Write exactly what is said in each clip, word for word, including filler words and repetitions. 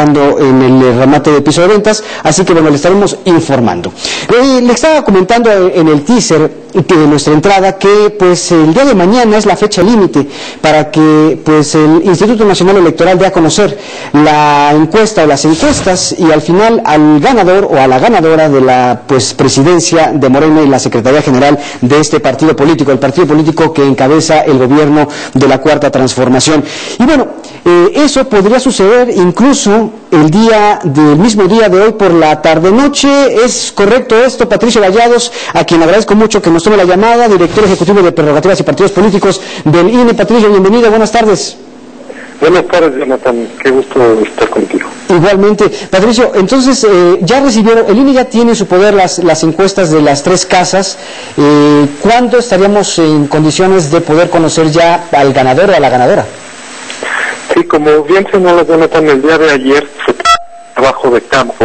trabajando en el remate de piso de ventas, así que bueno, le estaremos informando. Eh, le estaba comentando en el teaser de nuestra entrada que pues el día de mañana es la fecha límite para que pues el Instituto Nacional Electoral dé a conocer la encuesta o las encuestas y al final al ganador o a la ganadora de la pues presidencia de Morena y la Secretaría General de este partido político, el partido político que encabeza el gobierno de la Cuarta Transformación. Y bueno, eh, eso podría suceder incluso el día del mismo día de hoy por la tarde-noche. ¿Es correcto esto, Patricio Vallados, a quien agradezco mucho que nos tome la llamada, director ejecutivo de Prerrogativas y Partidos Políticos del I N E? Patricio, bienvenido, buenas tardes. Buenas tardes, Jonathan, qué gusto estar contigo. Igualmente. Patricio, entonces, eh, ya recibieron, el I N E ya tiene en su poder las, las encuestas de las tres casas. Eh, ¿Cuándo estaríamos en condiciones de poder conocer ya al ganador o a la ganadora? Sí, como bien señala Jonathan, el día de ayer fue trabajo de campo,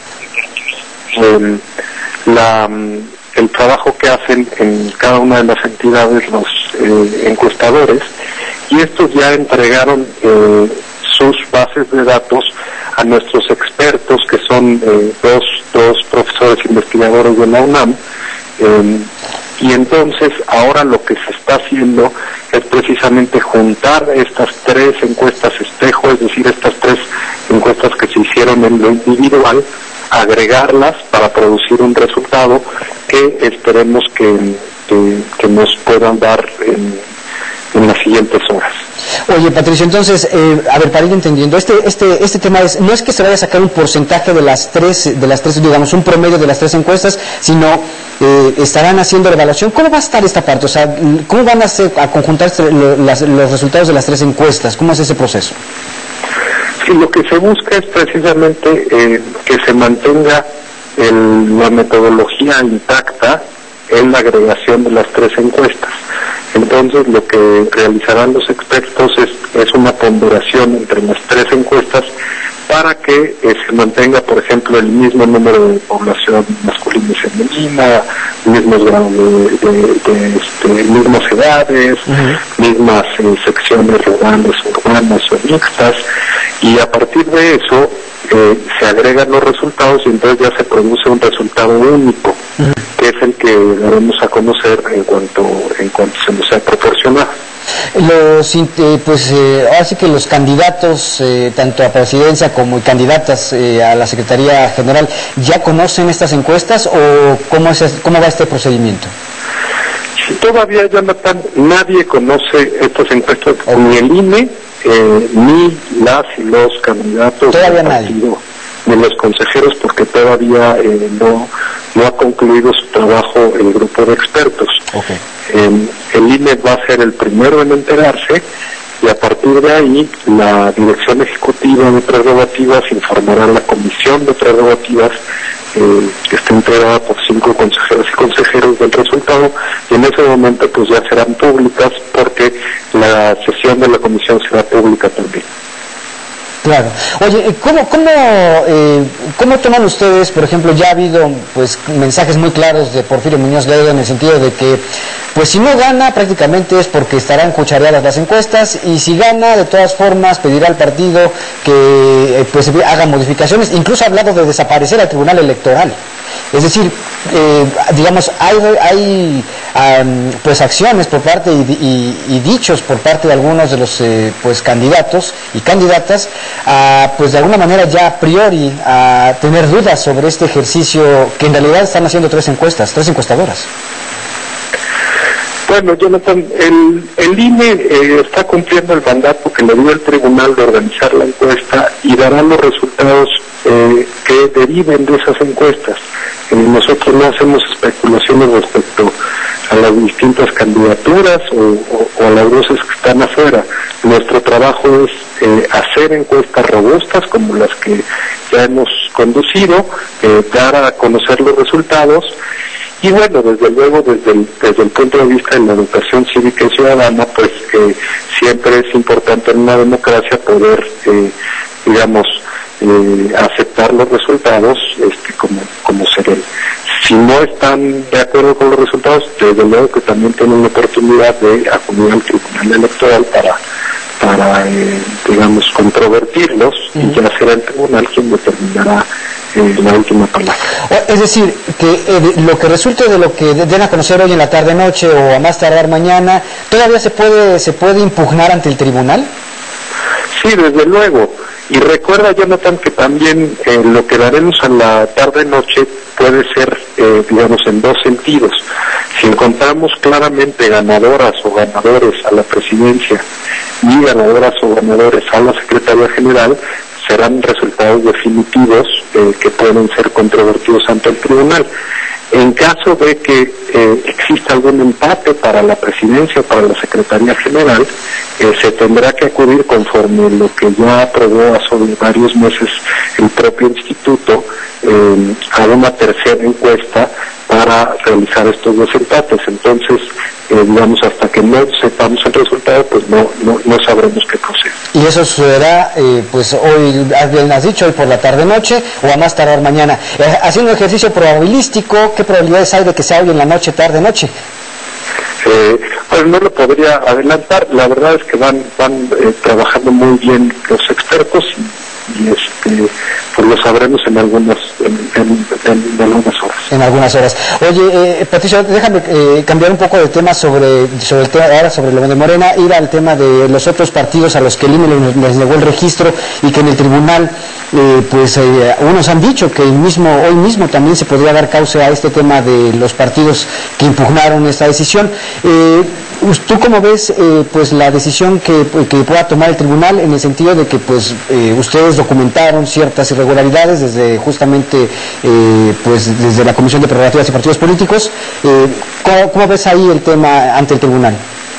el, la, el trabajo que hacen en cada una de las entidades los eh, encuestadores, y estos ya entregaron eh, sus bases de datos a nuestros expertos, que son eh, dos, dos profesores investigadores de la UNAM, eh, y entonces ahora lo que se está haciendo es precisamente juntar estas tres encuestas espejo, es decir, estas tres encuestas que se hicieron en lo individual, agregarlas para producir un resultado que esperemos que, que, que nos puedan dar en, en las siguientes horas. Oye, Patricio, entonces, eh, a ver, para ir entendiendo, este este este tema es, no es que se vaya a sacar un porcentaje de las tres, de las tres, digamos, un promedio de las tres encuestas, sino eh, estarán haciendo la evaluación. ¿Cómo va a estar esta parte? O sea, ¿cómo van a hacer, a conjuntar lo, las, los resultados de las tres encuestas? ¿Cómo es ese proceso? Sí, lo que se busca es precisamente eh, que se mantenga el, la metodología intacta en la agregación de las tres encuestas. Entonces, lo que realizarán los expertos es, es una ponderación entre las tres encuestas para que eh, se mantenga, por ejemplo, el mismo número de población masculina y femenina, mismos grados de, de, de este, mismas edades, uh-huh. mismas eh, secciones rurales, urbanas o mixtas, y a partir de eso eh, se agregan los resultados y entonces ya se produce un resultado único, uh-huh. que es el que daremos a conocer en cuanto en cuanto se nos sea proporcionado. Los, eh, pues, eh, ahora sí que los candidatos, eh, tanto a presidencia como candidatas eh, a la Secretaría General, ¿ya conocen estas encuestas o cómo, es, cómo va este procedimiento? Sí, todavía, Jonathan, nadie conoce estas encuestas, okay. ni el I N E, eh, ni las y los candidatos todavía del partido, ni los consejeros, porque todavía eh, no, no ha concluido su trabajo el grupo de expertos. Okay. Eh, el I N E va a ser el primero en enterarse y a partir de ahí la Dirección Ejecutiva de Prerrogativas informará a la Comisión de Prerrogativas, eh, que está integrada por cinco consejeros y consejeros, del resultado, y en ese momento pues ya serán públicas porque la sesión de la Comisión será pública también. Claro. Oye, ¿cómo, cómo, eh, ¿cómo toman ustedes, por ejemplo, ya ha habido pues mensajes muy claros de Porfirio Muñoz Ledo en el sentido de que, pues si no gana, prácticamente es porque estarán cuchareadas las encuestas, y si gana, de todas formas, pedirá al partido que eh, pues haga modificaciones, incluso ha hablado de desaparecer al Tribunal Electoral? Es decir, eh, digamos, hay, hay um, pues acciones por parte y, y, y dichos por parte de algunos de los eh, pues candidatos y candidatas a, pues de alguna manera ya a priori a tener dudas sobre este ejercicio que en realidad están haciendo tres encuestas, tres encuestadoras. Bueno, Jonathan, el, el I N E eh, está cumpliendo el mandato que le dio el tribunal de organizar la encuesta y dará los resultados eh, que deriven de esas encuestas. Eh, nosotros no hacemos especulaciones respecto a las distintas candidaturas o, o, o a las voces que están afuera. Nuestro trabajo es eh, hacer encuestas robustas como las que ya hemos conducido, eh, dar a conocer los resultados. Y bueno, desde luego, desde el, desde el punto de vista de la educación cívica y ciudadana, pues eh, siempre es importante en una democracia poder, eh, digamos, eh, aceptar los resultados este, como, como se ven. Si no están de acuerdo con los resultados, desde luego que también tienen la oportunidad de acudir al Tribunal Electoral para, para eh, digamos, controvertirlos, uh-huh. y ya será el tribunal quien determinará eh, la última palabra. Es decir, que eh, lo que resulte de lo que den a conocer hoy en la tarde-noche o a más tardar mañana, ¿todavía se puede, se puede impugnar ante el tribunal? Sí, desde luego. Y recuerda, Jonathan, que también eh, lo que daremos a la tarde-noche puede ser, eh, digamos, en dos sentidos. Si encontramos claramente ganadoras o ganadores a la presidencia y ganadoras o ganadores a la Secretaría General, serán resultados definitivos eh, que pueden ser controvertidos ante el tribunal. En caso de que eh, exista algún empate para la presidencia o para la Secretaría General, eh, se tendrá que acudir conforme lo que ya aprobó hace varios meses el propio instituto eh, a una tercera encuesta para realizar estos dos empates. Entonces, eh, digamos, hasta que no sepamos el resultado, pues no no, no sabremos qué proceder. Y eso sucederá, eh, pues hoy, bien has dicho, hoy por la tarde-noche o a más tardar mañana. Eh, haciendo un ejercicio probabilístico, ¿qué probabilidades hay de que sea hoy en la noche, tarde-noche? Eh, pues no lo podría adelantar. La verdad es que van van eh, trabajando muy bien los expertos y, y este pues lo sabremos en algunas en, en, en, en algunas horas. En algunas horas. Oye, eh, Patricio, déjame eh, cambiar un poco de tema sobre sobre el tema ahora sobre lo de Morena, ir al tema de los otros partidos a los que el I N E les negó el registro y que en el tribunal eh, pues eh, unos han dicho que el mismo hoy mismo también se podría dar causa a este tema de los partidos que impugnaron esta decisión. Eh, ¿Tú cómo ves eh, pues la decisión que, que pueda tomar el tribunal en el sentido de que pues eh, ustedes documentaron ciertas irregularidades desde justamente eh, pues desde la Comisión de Prerrogativas y Partidos Políticos? Eh, ¿cómo, ¿Cómo ves ahí el tema ante el tribunal?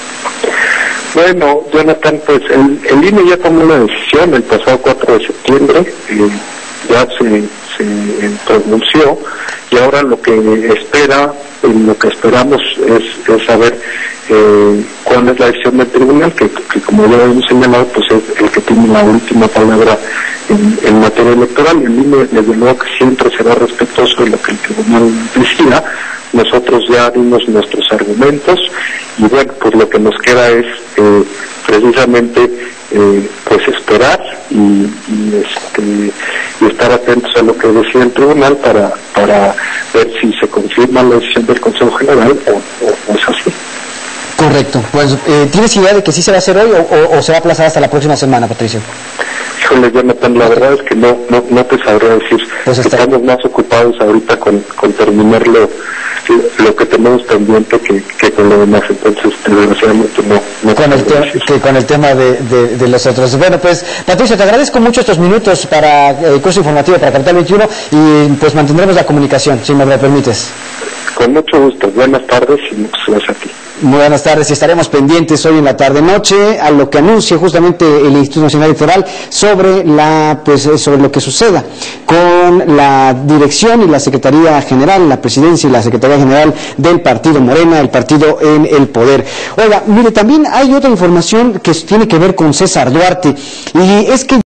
Bueno, Jonathan, pues el, el I N E ya tomó una decisión el pasado cuatro de septiembre, eh, ya se, se pronunció, y ahora lo que espera, lo que esperamos es, es saber eh, cuál es la decisión del tribunal, que, que como ya hemos señalado, pues es el que tiene la última palabra en, en materia electoral. El I N E, desde luego, que siempre será respetuoso de lo que el tribunal decida. Nosotros ya dimos nuestros argumentos y bueno, pues lo que nos queda es eh, precisamente eh, pues esperar y, y, este, y estar atentos a lo que decida el tribunal para para ver si se confirma la decisión del Consejo General o, o, o es así. Correcto. Pues, eh, ¿tienes idea de que sí se va a hacer hoy o, o, o se va a aplazar hasta la próxima semana, Patricio? Híjole, Jonathan, la verdad es que no no, no te sabría decir. Pues está... Estamos más ocupados ahorita con, con terminar lo, lo que tenemos pendiente que, que con lo demás, entonces desgraciadamente no, no con el tema que con el tema de, de, de los otros. Bueno, pues Patricio, te agradezco mucho estos minutos para el curso informativo para Capital veintiuno y pues mantendremos la comunicación, si me lo permites. Con mucho gusto. Buenas tardes y muchas gracias a ti. Muy buenas tardes y estaremos pendientes hoy en la tarde-noche a lo que anuncie justamente el Instituto Nacional Electoral sobre la pues sobre lo que suceda con la dirección y la Secretaría General, la Presidencia y la Secretaría General del Partido Morena, el partido en el poder. Oiga, mire, también hay otra información que tiene que ver con César Duarte y es que